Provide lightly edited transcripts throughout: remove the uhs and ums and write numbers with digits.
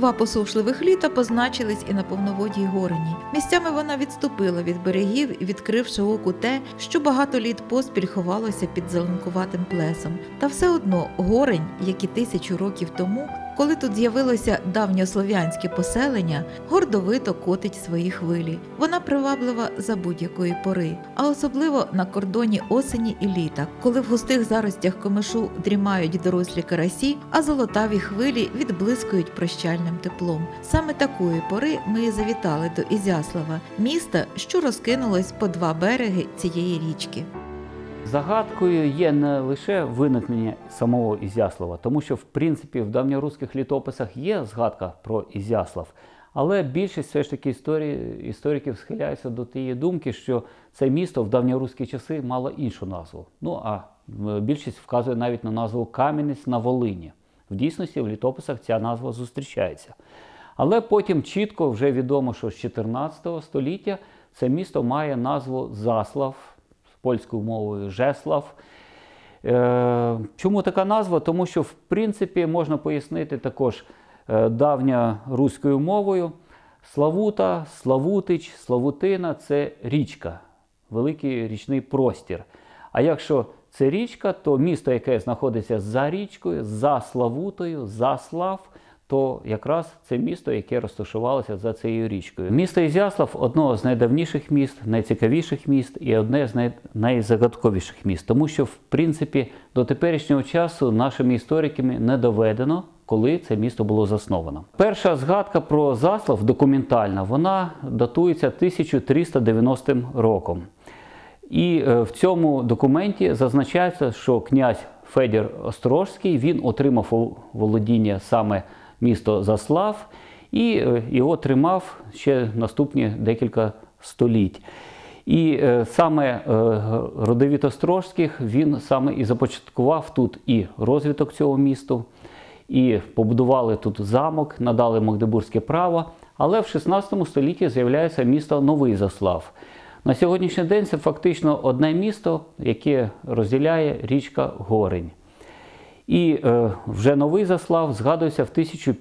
Два посушливих літа позначились і на повноводій Горині. Місцями вона відступила від берегів, відкривши оку те, що багато літ поспіль ховалося під зеленкуватим плесом. Та все одно Горинь, як і 1000 років тому, коли тут з'явилося давньослов'янське поселення, гордовито котить свої хвилі. Вона приваблива за будь-якої пори, а особливо на кордоні осені і літа, коли в густих заростях комишу дрімають дорослі карасі, а золотаві хвилі відблискують прощальним теплом. Саме такої пори ми і завітали до Ізяслава, міста, що розкинулось по два береги цієї річки. Загадкою є не лише виникнення самого Ізяслава, тому що, в принципі, в давньоруських літописах є згадка про Ізяслав, але більшість все ж таки істориків схиляються до тієї думки, що це місто в давньоруські часи мало іншу назву. Ну, а більшість вказує навіть на назву Кам'янець на Волині. В дійсності в літописах ця назва зустрічається. Але потім чітко вже відомо, що з 14 століття це місто має назву Заслав, польською мовою Жеслав. Чому така назва? Тому що, в принципі, можна пояснити також давньоруською мовою. Славута, Славутич, Славутина – це річка, великий річний простір. А якщо це річка, то місто, яке знаходиться за річкою, за Славутою, Заслав, то якраз це місто, яке розташувалося за цією річкою. Місто Ізяслав – одне з найдавніших міст, найцікавіших міст і одне з найзагадковіших міст. Тому що, в принципі, до теперішнього часу нашими істориками не доведено, коли це місто було засновано. Перша згадка про Заслав документальна, вона датується 1390 роком. І в цьому документі зазначається, що князь Федір Острозький, він отримав у володіння саме місто Заслав і його тримав ще наступні декілька століть. І саме родовід Острозьких, він саме і започаткував тут і розвиток цього міста, і побудували тут замок, надали магдебурзьке право, але в 16 столітті з'являється місто Новий Заслав. На сьогоднішній день це фактично одне місто, яке розділяє річка Горинь. І вже Новий Заслав згадується в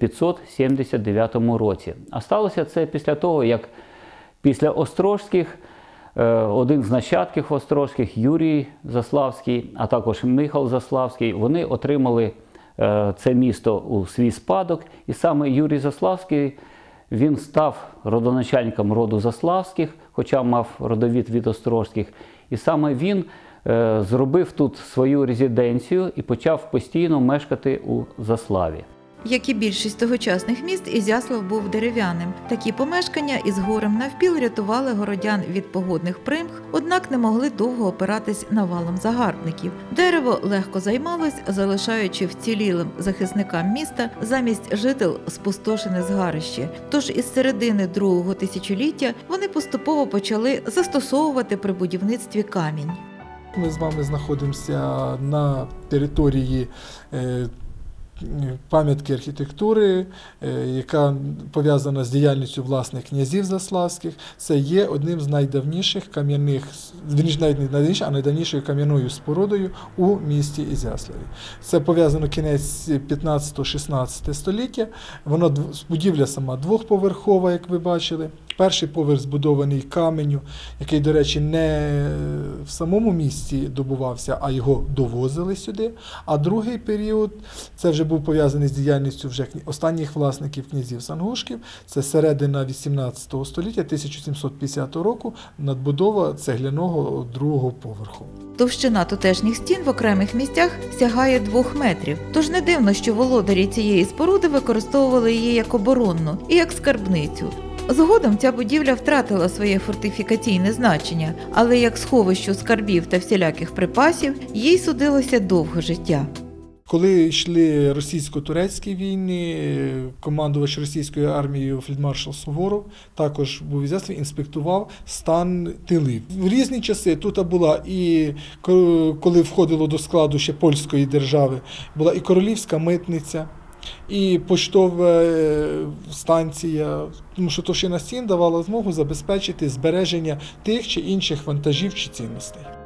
1579 році. А сталося це після того, як після Острозьких, один з нащадків Острозьких, Юрій Заславський, а також Михайло Заславський, вони отримали це місто у свій спадок. І саме Юрій Заславський, він став родоначальником роду Заславських, хоча мав родовід від Острозьких. І саме він зробив тут свою резиденцію і почав постійно мешкати у Заславі. Як і більшість тогочасних міст, Ізяслав був дерев'яним. Такі помешкання із горем навпіл рятували городян від погодних примх, однак не могли довго опиратись навалом загарбників. Дерево легко займалось, залишаючи вцілілим захисникам міста замість жител спустошене згарище. Тож із середини другого тисячоліття вони поступово почали застосовувати при будівництві камінь. Ми з вами знаходимося на території пам'ятки архітектури, яка пов'язана з діяльністю власних князів заславських. Це є одним з найдавніших кам'яних, навіть не найдавнішою, а найдавнішою кам'яною спорудою у місті Ізяславі. Це пов'язано кінець 15-16 століття. Воно, будівля сама двохповерхова, як ви бачили. Перший поверх збудований каменю, який, до речі, не в самому місті добувався, а його довозили сюди. А другий період, це вже був пов'язаний з діяльністю вже останніх власників князів Сангушків. Це середина 18 століття, 1750 року, надбудова цегляного другого поверху. Товщина тутешніх стін в окремих місцях сягає 2 метрів. Тож не дивно, що володарі цієї споруди використовували її як оборонну і як скарбницю. Згодом ця будівля втратила своє фортифікаційне значення, але як сховищу скарбів та всіляких припасів їй судилося довге життя. Коли йшли російсько-турецькі війни, командувач російською армією фельдмаршал Суворов також був в Ізяславі, інспектував стан тилів. В різні часи тут була і, коли входило до складу ще польської держави, була і королівська митниця, і поштова станція, тому що товщина стін давала змогу забезпечити збереження тих чи інших вантажів чи цінностей.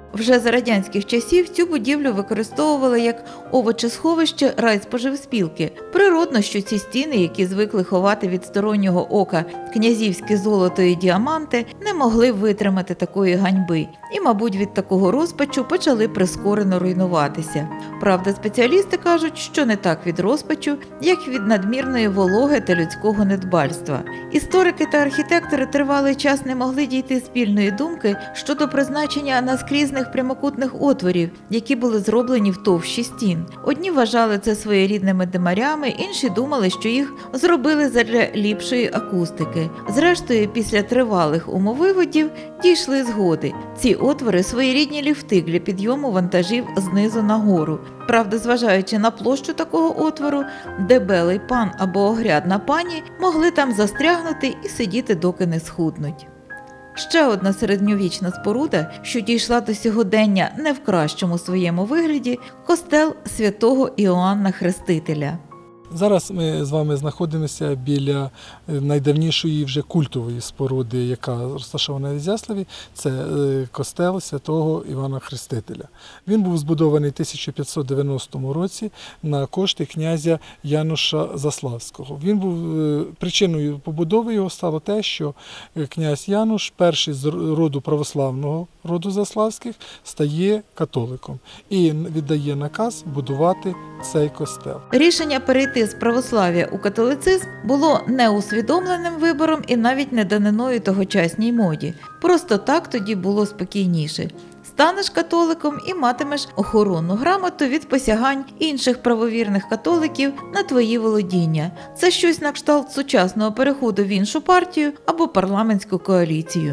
Вже за радянських часів цю будівлю використовували як овочесховище райспоживспілки. Природно, що ці стіни, які звикли ховати від стороннього ока князівське золото і діаманти, не могли витримати такої ганьби і, мабуть, від такого розпачу почали прискорено руйнуватися. Правда, спеціалісти кажуть, що не так від розпачу, як від надмірної вологи та людського недбальства. Історики та архітектори тривалий час не могли дійти спільної думки щодо призначення наскрізних прямокутних отворів, які були зроблені в товщі стін. Одні вважали це своєрідними димарями, інші думали, що їх зробили задля ліпшої акустики. Зрештою, після тривалих умовиводів дійшли згоди. Ці отвори – своєрідні ліфти для підйому вантажів знизу нагору. Правда, зважаючи на площу такого отвору, дебелий пан або огрядна пані могли там застрягнути і сидіти, доки не схуднуть. Ще одна середньовічна споруда, що дійшла до сьогодення не в кращому своєму вигляді – костел святого Іоанна Хрестителя. Зараз ми з вами знаходимося біля найдавнішої вже культової споруди, яка розташована в Ізяславі. Це костел святого Івана Хрестителя. Він був збудований в 1590 році на кошти князя Януша Заславського. Він був причиною побудови його стало те, що князь Януш, перший з роду православного роду Заславських, стає католиком і віддає наказ будувати цей костел. Рішення перейти з православ'я у католицизм було неусвідомленим вибором і навіть не даниною тогочасній моді. Просто так тоді було спокійніше. Станеш католиком і матимеш охоронну грамоту від посягань інших правовірних католиків на твої володіння. Це щось на кшталт сучасного переходу в іншу партію або парламентську коаліцію.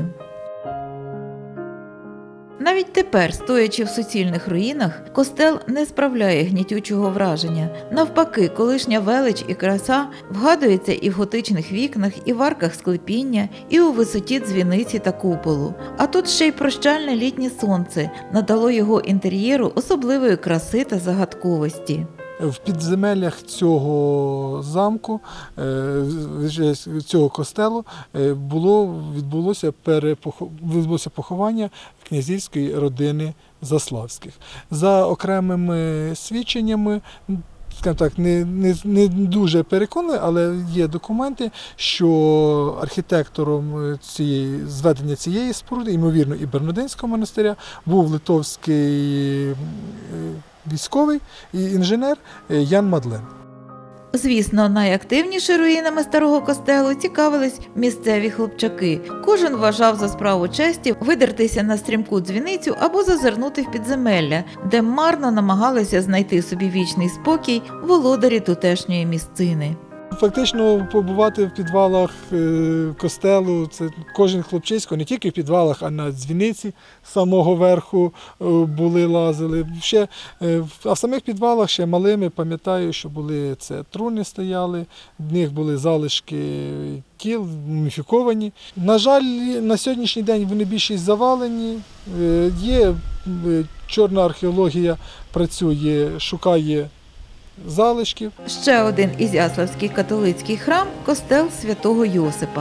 Навіть тепер, стоячи в суцільних руїнах, костел не справляє гнітючого враження. Навпаки, колишня велич і краса вгадується і в готичних вікнах, і в арках склепіння, і у висоті дзвіниці та куполу. А тут ще й прощальне літнє сонце надало його інтер'єру особливої краси та загадковості. В підземеллях цього замку, цього костелу відбулося поховання князівської родини Заславських. За окремими свідченнями, скажімо так, не дуже переконані, але є документи, що архітектором зведення цієї споруди, ймовірно, і Бернадинського монастиря, був литовський військовий і інженер Ян Мадлен. Звісно, найактивніше руїнами старого костелу цікавились місцеві хлопчаки. Кожен вважав за справу честі видертися на стрімку дзвіницю або зазирнути в підземелля, де марно намагалися знайти собі вічний спокій володарі тутешньої місцини. Фактично побувати в підвалах костелу, це кожен хлопчисько, не тільки в підвалах, а на дзвіниці з самого верху лазили. А в самих підвалах ще малими пам'ятаю, що це труни стояли, в них були залишки тіл, муміфіковані. На жаль, на сьогоднішній день вони більшість завалені. Є чорна археологія, працює, шукає залишків. Ще один ізяславський католицький храм – костел святого Йосипа.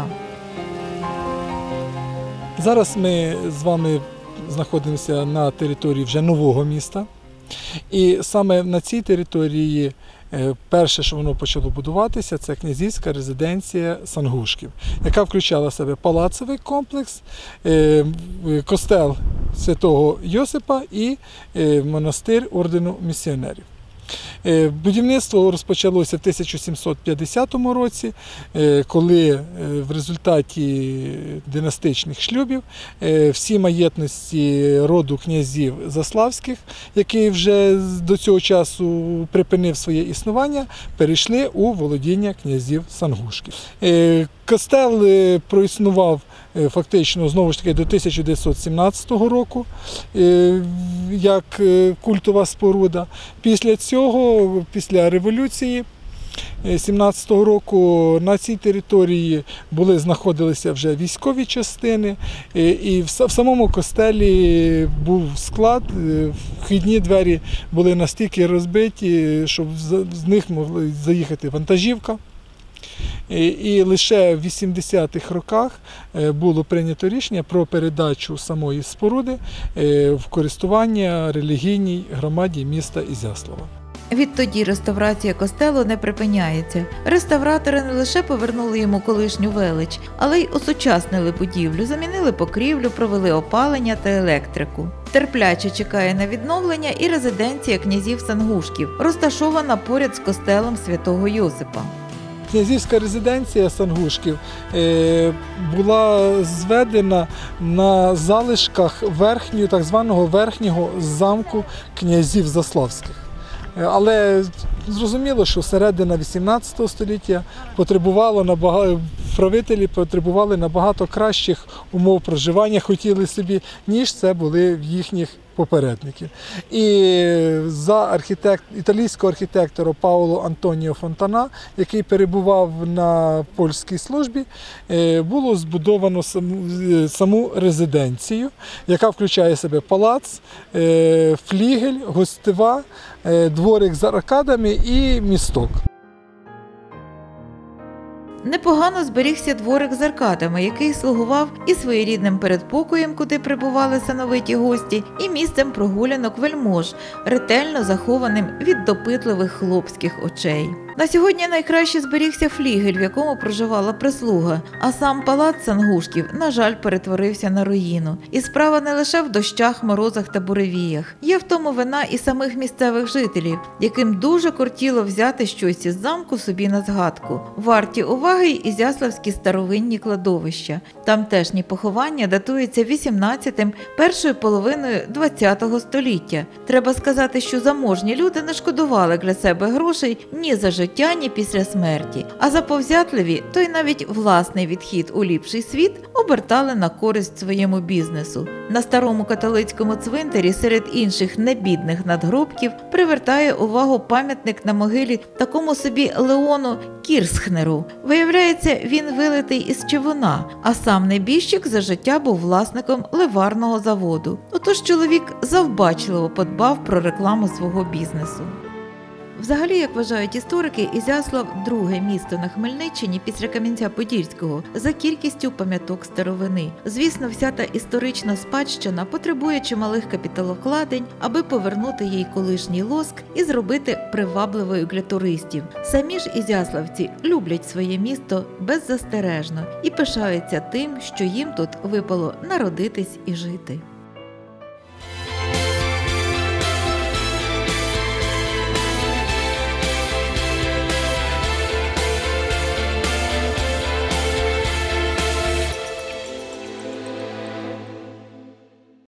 Зараз ми з вами знаходимося на території вже нового міста. І саме на цій території перше, що воно почало будуватися, це князівська резиденція Сангушків, яка включала в себе палацовий комплекс, костел святого Йосипа і монастир ордену місіонерів. Будівництво розпочалося в 1750 році, коли в результаті династичних шлюбів всі маєтності роду князів Заславських, який вже до цього часу припинив своє існування, перейшли у володіння князів Сангушків. Костел проіснував фактично знову ж таки до 1917 року як культова споруда. Після цього, після революції 17-го року на цій території знаходилися вже військові частини, і в самому костелі був склад, вхідні двері були настільки розбиті, щоб з них могли заїхати вантажівка. І лише в 80-х роках було прийнято рішення про передачу самої споруди в користування релігійній громаді міста Ізяслава. Відтоді реставрація костелу не припиняється. Реставратори не лише повернули йому колишню велич, але й осучаснили будівлю, замінили покрівлю, провели опалення та електрику. Терпляче чекає на відновлення і резиденція князів Сангушків, розташована поряд з костелом Святого Йосипа. Князівська резиденція Сангушків була зведена на залишках так званого верхнього замку князів Заславських. Але зрозуміло, що середина 18 століття правителі потребували набагато кращих умов проживання, хотіли собі, ніж це були в їхніх попередників. І за італійського архітектора Паоло Антоніо Фонтана, який перебував на польській службі, було збудовано саму резиденцію, яка включає в себе палац, флігель, гостьова, дворик з аркадами і місток. Непогано зберігся дворик з аркадами, який слугував і своєрідним передпокоєм, куди прибували сановиті гості, і місцем прогулянок вельмож, ретельно захованим від допитливих хлопських очей. На сьогодні найкраще зберігся флігель, в якому проживала прислуга, а сам палац Сангушків, на жаль, перетворився на руїну. І справа не лише в дощах, морозах та буревіях. Є в тому вина і самих місцевих жителів, яким дуже кортіло взяти щось із замку собі на згадку. Варті уваги й ізяславські старовинні кладовища. Тамтешні поховання датуються 18-м, першою половиною 20-го століття. Треба сказати, що заможні люди не шкодували для себе грошей ні за життя, ні після смерті, а заповзятливі, то й навіть власний відхід у ліпший світ обертали на користь своєму бізнесу. На старому католицькому цвинтарі серед інших небідних надгробків привертає увагу пам'ятник на могилі такому собі Леону Кірсхнеру. Виявляється, він вилитий із човуна, а сам небіжчик за життя був власником ливарного заводу. Отож чоловік завбачливо подбав про рекламу свого бізнесу. Взагалі, як вважають історики, Ізяслав – друге місто на Хмельниччині після Кам'янця-Подільського за кількістю пам'яток старовини. Звісно, вся та історична спадщина потребує чималих капіталовкладень, аби повернути їй колишній лоск і зробити привабливою для туристів. Самі ж ізяславці люблять своє місто беззастережно і пишаються тим, що їм тут випало народитись і жити.